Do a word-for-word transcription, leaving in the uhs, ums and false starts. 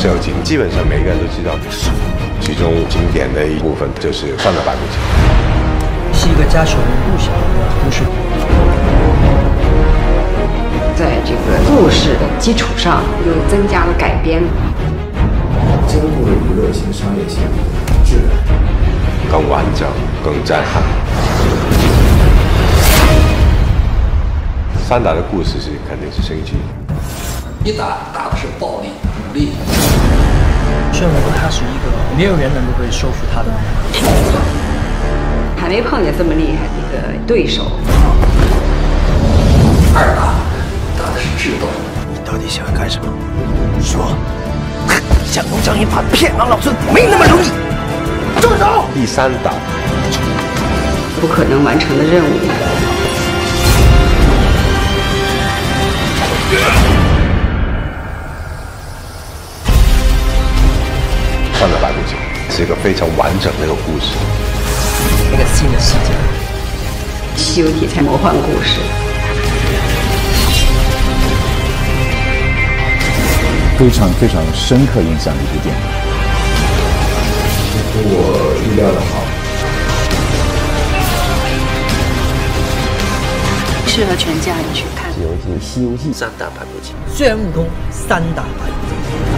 西游记》，基本上每个人都知道。其中经典的一部分就是《三打白骨精》， 是一个家穷路小的故事。 在这个故事的基础上，又增加了改编， 兼顾了娱乐性、商业性、质量， 更完整、更震撼。三打的故事是肯定是升级， 一打打的是暴力、武力。 孙悟空他是一个没有人能够可以收服他的， 还没碰见这么厉害的一个对手。 二打打的是智斗。 你到底想要干什么？说，想用张一发骗俺老孙没那么容易。住手！ 第三打， 不可能完成的任务。 三打白骨精是一个非常完整的一个故事， 一个新的世界， 西游题材魔幻故事， 非常非常深刻印象的一部电影。 出乎我预料的好， 适合全家人去看。 《西游记》《西游记》三打白骨精， 孙悟空三打白骨精。